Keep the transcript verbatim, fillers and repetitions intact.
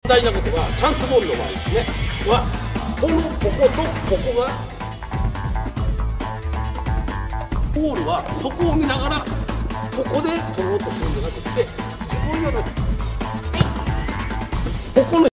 大事なことはチャンスボールの場合ですねはこのこことここがボールはそこを見ながらここで取ろうとするんじゃなくて